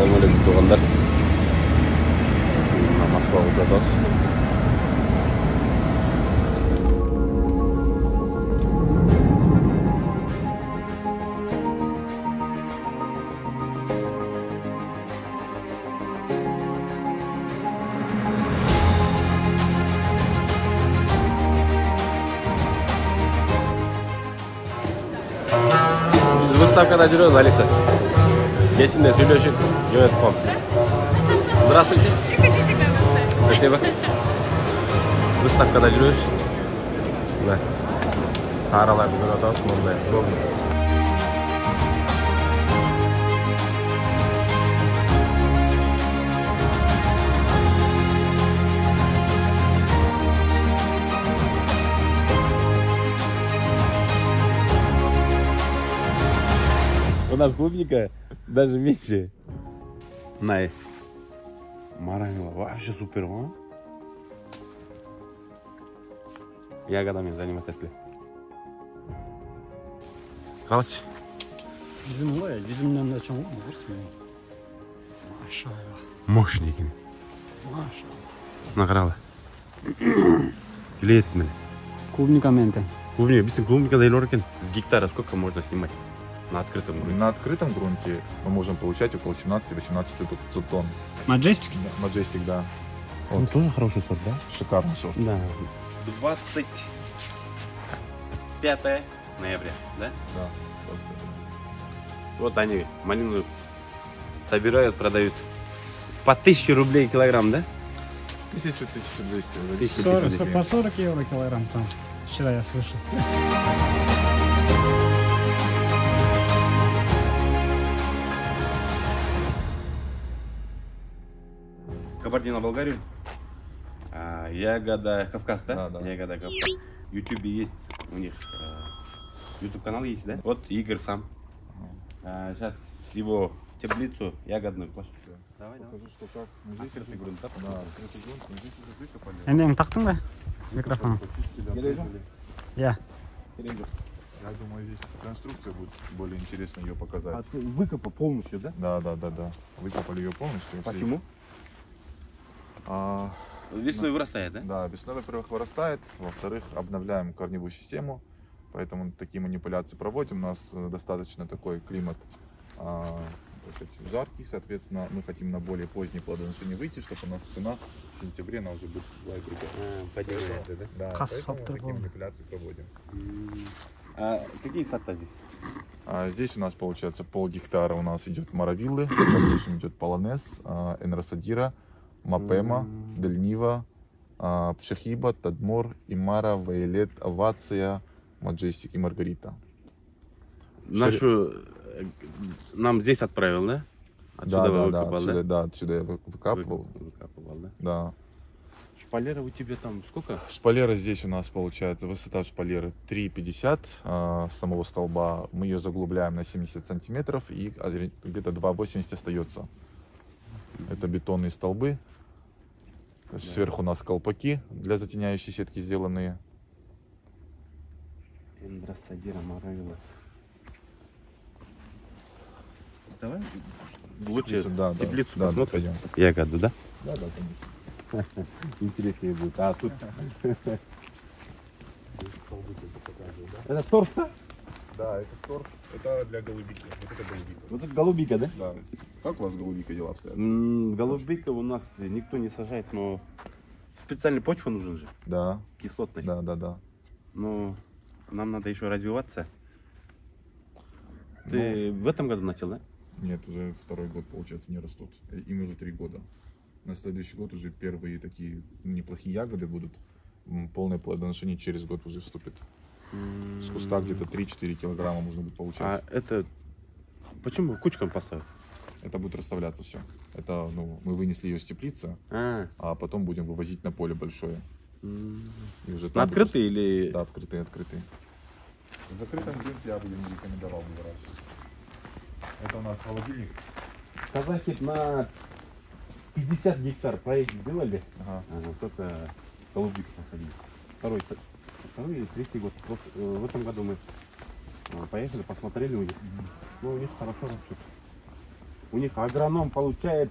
Assalamualaikum tuğanlar. Moskva uçados. Выставкада жүрөбүз, Алиса. Кечинде сүйлөшүп жөнөтүп. Здравствуйте. Приходите к нам оставить. Спасибо. Выставкада жүрөбүз. Мына тараларды көрүп атабыз, мындай. У нас клубника даже меньше. Най. Маранила. Вообще супер, а? Ягодами заниматься. Хорошо. Bizim var ya, bizimle açan var mı? Maşallah. Мощный. Maşallah. Награла. Лет мы. Клубникаменте. Клубника, бисин клубника да илоркен. С гектара сколько можно снимать? На открытом грунте. На открытом грунте мы можем получать около 17-18 тонн. Маджестик? Majestic, да. Он тоже хороший сорт, да? Шикарный сорт. Да. 25 ноября, да? Да. Вот они малину собирают, продают по 1000 рублей килограмм, да? 1000-1200. По 40 евро килограмм там. Вчера я слышал. Кабардино-Балкарию. Ягода Кавказ, да? Да, да. Ягода Кавказ. В Ютубе есть у них YouTube канал есть, да? Вот Игорь сам. Сейчас его теплицу ягодную площадь. Давай, Покажу, что как. Открытый грунт, да? Да, открытый грунт. Мы здесь уже выкопали. Ending taktın mı? Mikrofonu. Я. Я думаю, здесь конструкция будет более интересно ее показать. Выкопа полностью, да? Да. Выкопали ее полностью. Почему? Весной вырастает, да? Да, весной, во-первых, вырастает, во-вторых, обновляем корневую систему, поэтому такие манипуляции проводим. У нас достаточно такой климат жаркий, соответственно, мы хотим на более поздние плодоношения выйти, чтобы у нас цена в сентябре, она уже будет Поднимается, да? Да, Кассоп поэтому такие торговый. манипуляции проводим. Какие сорта здесь? Здесь у нас получается полгектара у нас идет Маравиллы, дальше идет Полонез, Энросадира, Мапема, Дельнива, Пшахиба, Тадмор, Имара, Вайолет, Овация, Маджестик и Маргарита. Нашу нам здесь отправил, да? Отсюда выкопал, да? Да, отсюда я выкапывал. Выкапывал, да? Да. Шпалера у тебя там сколько? Шпалера здесь у нас получается, высота шпалеры 3,50 самого столба. Мы ее заглубляем на 70 сантиметров и где-то 2,80 остается. Это бетонные столбы. Сверху у нас колпаки для затеняющей сетки сделанные. Эндросадира, Маравилла. Давай лучше теплицу посмотрим. пойдем. Ягоду, да? Да, конечно. Интереснее будет. А тут... Это торф, да? Да, это торф. Это для голубики. Вот это голубика. Вот это голубика, да? Да. Как у вас голубика дела обстоят? Голубика у нас никто не сажает, но специальная почва нужен же. Да. Кислотность. Да. Но нам надо еще развиваться. Ты в этом году начал, да? Нет, уже второй год, получается, не растут. Им уже 3 года. На следующий год уже первые такие неплохие ягоды будут. Полное плодоношение через год уже вступит. С куста где-то 3-4 килограмма можно будет получать. А это... Почему кучкам поставить? Это будет расставляться все. Это, мы вынесли ее с теплицы, а потом будем вывозить на поле большое. И уже На открытый или... Да, открытые. В закрытом грунте я бы не рекомендовал выращивать. Это у нас холодильник. Казахи на 50 гектар проект сделали. Ага. Только голубик посадили. Второй или третий год. В этом году мы поехали, посмотрели у них. Ну, у них хорошо растет. У них агроном получает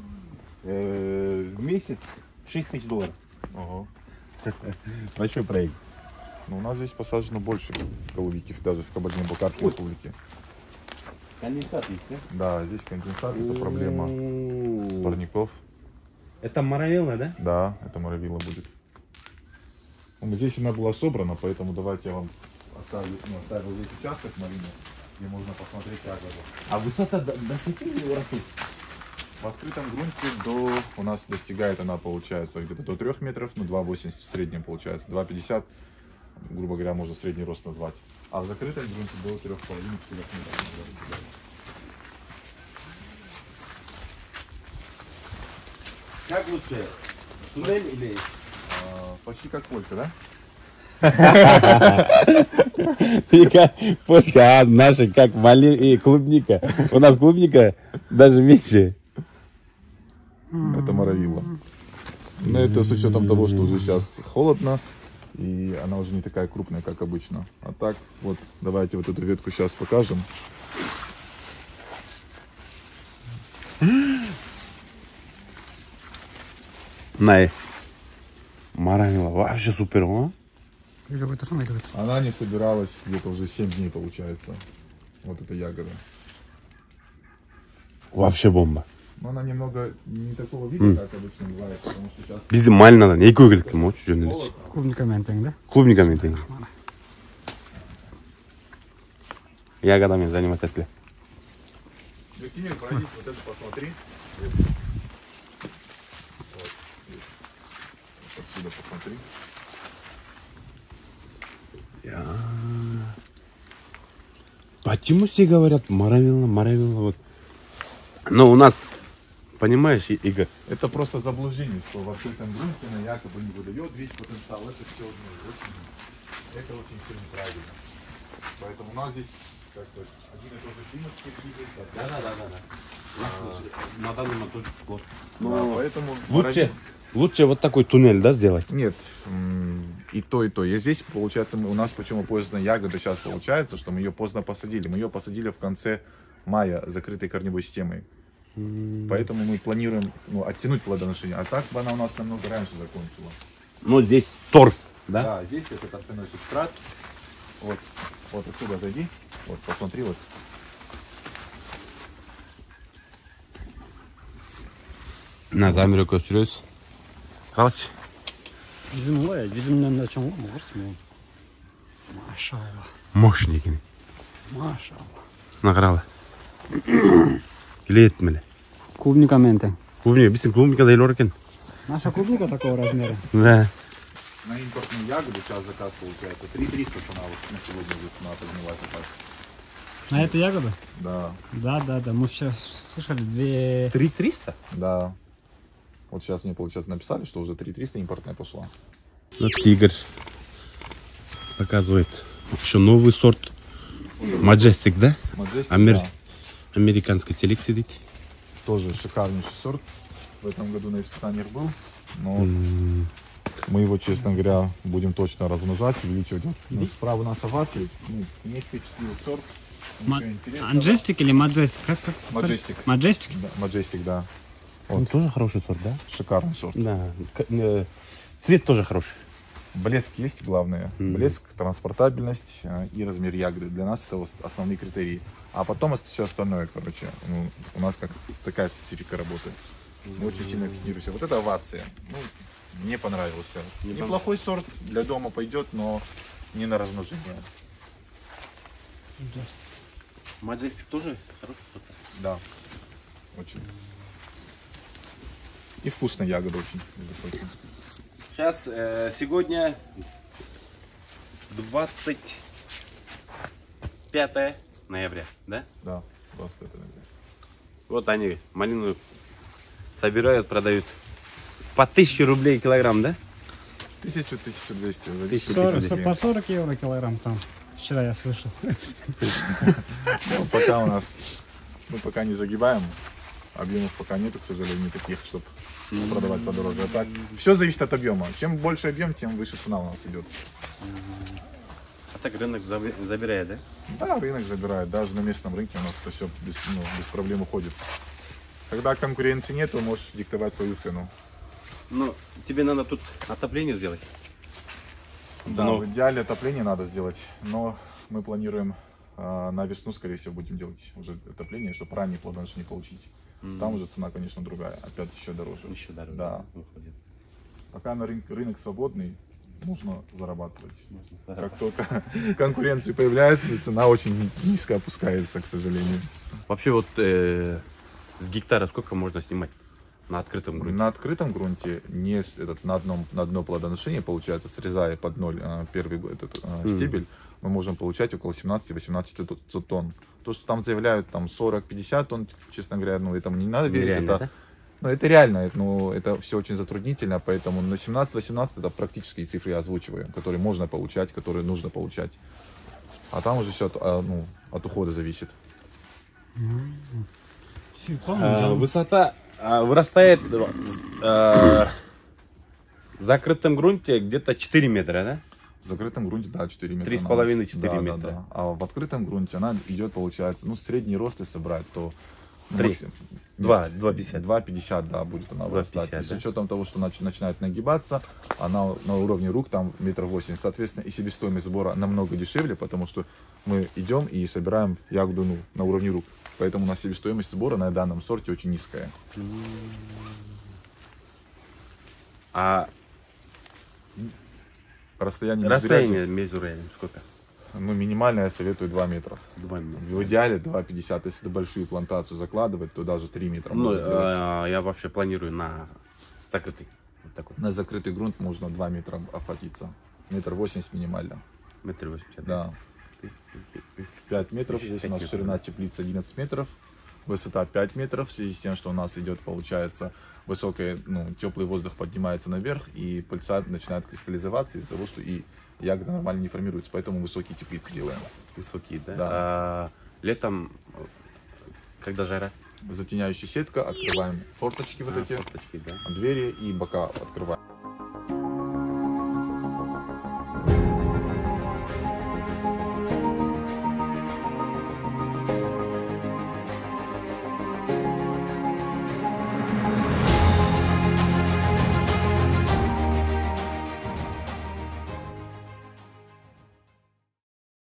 в месяц $6000. Ого. Большой проект. Ну, у нас здесь посажено больше голубики, даже в Кабардино-Балкарской республике. Конденсат есть, да? Да, здесь конденсат, это проблема парников. Это моровелла, да? Да, это моровила будет. Ну, здесь она была собрана, поэтому давайте я вам оставил здесь участок малины, где можно посмотреть ягоду. А высота до скольки растут? В открытом грунте у нас достигает она, получается, где-то до 3 метров, ну 2,80 в среднем получается, 2,50, грубо говоря, можно средний рост назвать. А в закрытом грунте до 3,5-4 метров. Как лучше? Туннель или... Почти как полька, да? Полька, а наша как малина и клубника. У нас клубника даже меньше. Это моровила. Но это с учетом того, что уже сейчас холодно, и она уже не такая крупная, как обычно. А так, вот, давайте вот эту ветку сейчас покажем. Най. Моровелла, вообще супер, а? Она не собиралась где-то уже 7 дней, получается. Вот эта ягода. Вообще бомба. Но она немного не такого вида, как обычно бывает, потому что сейчас Bizde malinadan ne koy ki moç jöneliş. Клубниками тең, да? Клубниками тең. Ягодами заниматься этли. Тимир, пройдись, вот это посмотри. Вот. Вот отсюда посмотри. Почему все говорят моровелла, вот. Но у нас, понимаешь, Игорь, Это просто заблуждение, что в открытом грунте она якобы не выдает весь потенциал. Это все это очень все неправильно. Поэтому у нас здесь как бы один и тот же климат двигается. да. На данный момент только склад. Да, поэтому Лучше вот такой туннель, да, сделать? Нет, и то, и то. И здесь, получается, у нас почему поздно ягода сейчас получается, что мы ее поздно посадили. Мы ее посадили в конце мая закрытой корневой системой. Поэтому мы планируем оттянуть плодоношение. А так бы она у нас намного раньше закончила. Ну, здесь торф, да? Да, здесь это торфяной субстрат. Вот отсюда зайди. Вот, посмотри, вот. Назамир gösteriyoruz. Kalaç. Bizim var ya, bizimden de açan var mı? Varsın mı? Maşallah. Мощный. Maşallah. Награла. Или etmeli. Клубниками тең. Клубника, bizim клубника değil orken. Наша клубника такого размера. Да. На импортную ягоду сейчас заказ получается 3300 цена, вот на сегодня уже цена поднялась заказ. На эту ягоду? Да, Да. Мы сейчас слышали 3300? да. Вот сейчас мне, получается, написали, что уже 3300 импортная пошла. Вот Игорь показывает еще новый сорт. Majestic, да? Majestic, да. Американской селекции. Дейді. Тоже шикарнейший сорт. В этом году на испытаниях был. Но мы его, честно говоря, будем точно размножать, увеличивать. Ну, справа у нас овации. Мне впечатлил сорт. Анжестик или Маджестик? Как? Majestic. Маджестик? Да, Majestic, да. Он тоже хороший сорт, да? Шикарный сорт. Да. Цвет тоже хороший. Блеск есть, главное. Блеск, транспортабельность и размер ягоды. Для нас это основные критерии. А потом все остальное, короче. Ну, у нас как такая специфика работы. Мы очень сильно акцентируемся. Вот это овация. Ну, мне понравился. Неплохой сорт, для дома пойдет, но не на размножение. Majestic тоже хороший сорт. Да, очень. И вкусная ягода очень, между прочим. Сейчас, сегодня 25 ноября, да? Да, 25 ноября. Вот они малину собирают, продают по 1000 рублей килограмм, да? 1000-1200. По 40 евро килограмм там. Вчера я слышал. Ну, пока у нас, мы пока не загибаем, объемов пока нету, к сожалению, таких, чтобы продавать подороже. А так, все зависит от объема. Чем больше объем, тем выше цена у нас идет. А так рынок забирает, да? Да, рынок забирает. Даже на местном рынке у нас это все без проблем уходит. Когда конкуренции нет, то можешь диктовать свою цену. Ну, тебе надо тут отопление сделать. Да, Ну. в идеале отопление надо сделать, но мы планируем на весну, скорее всего, будем делать уже отопление, чтобы ранние плодоношения получить. Там уже цена, конечно, другая, опять еще дороже. Еще дороже Да. выходит. Пока на рынок свободный, можно зарабатывать. Можно Как зарабатывать. только конкуренция появляется, цена очень низко опускается, к сожалению. Вообще вот с гектара сколько можно снимать на открытом грунте? На открытом грунте не на одно плодоношение, получается, срезая под ноль первый стебель, мы можем получать около 17-18 тонн. То, что там заявляют там 40-50 тонн, честно говоря, ну этому не надо верить. Нереально, Это, да? ну, это реально, но это все очень затруднительно, поэтому на 17-18 это практически цифры я озвучиваю, которые можно получать, которые нужно получать. А там уже все от ухода зависит. Высота вырастает в закрытом грунте где-то 4 метра, да? В закрытом грунте, да, 4 метра. 3,5-4 метра. Да. А в открытом грунте она идет, получается, ну, средний рост, если брать, то... 3. 2,50. 2,50, да, будет она вырастать. 2,50, С да? учетом того, что начинает нагибаться, она на уровне рук там 1,80 метров. Соответственно, и себестоимость сбора намного дешевле, потому что мы идем и собираем ягоду на уровне рук. Поэтому у нас себестоимость сбора на данном сорте очень низкая. А Расстояние между рядами сколько? ну, минимально я советую 2 метра. 2 метра. В идеале 2,50. Если ты большую плантацию закладывать, то даже 3 метра Ну, можно делать. я вообще планирую на закрытый. Вот такой. На закрытый грунт можно 2 метра охватиться. 1,80 м минимально. 1,80 м. Да. 5 метров. Здесь у нас ширина теплицы 11 метров. Высота 5 метров. В связи с тем, что у нас идет, получается, высокий, теплый воздух поднимается наверх, и пыльца начинает кристаллизоваться из-за того, что и ягода нормально не формируется. Поэтому высокие теплицы делаем. Высокие, да? Да. А летом, когда жара? Затеняющая сетка. Открываем форточки вот эти. Форточки, да? Двери и бока открываем.